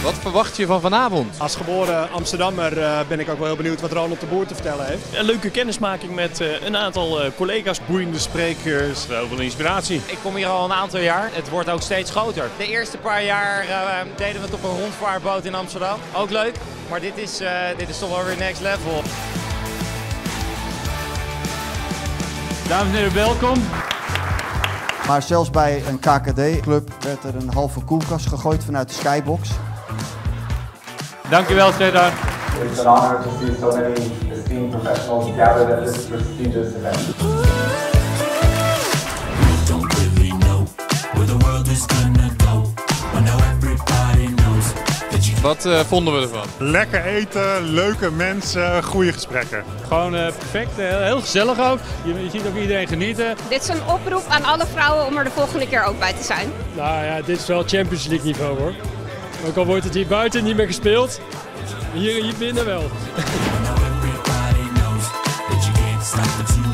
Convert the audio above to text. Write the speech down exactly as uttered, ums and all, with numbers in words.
Wat verwacht je van vanavond? Als geboren Amsterdammer uh, ben ik ook wel heel benieuwd wat Ronald de Boer te vertellen heeft. Een leuke kennismaking met uh, een aantal uh, collega's. Boeiende sprekers, heel veel inspiratie. Ik kom hier al een aantal jaar. Het wordt ook steeds groter. De eerste paar jaar uh, deden we het op een rondvaartboot in Amsterdam. Ook leuk, maar dit is, uh, dit is toch wel weer next level. Dames en heren, welkom. Maar zelfs bij een K K D-club werd er een halve koelkast gegooid vanuit de skybox. Dankjewel, Cedar. It's an honor to see so many esteemed professionals gathered at this prestigious event. Don't really know where the world is gonna go, but now everybody knows that you... Wat uh, vonden we ervan? Lekker eten, leuke mensen, goede gesprekken. Gewoon uh, perfect, uh, heel gezellig ook. Je, je ziet ook iedereen genieten. Dit is een oproep aan alle vrouwen om er de volgende keer ook bij te zijn. Nou ja, dit is wel Champions League niveau hoor. Ook al wordt het hier buiten niet meer gespeeld, hier, hier binnen wel.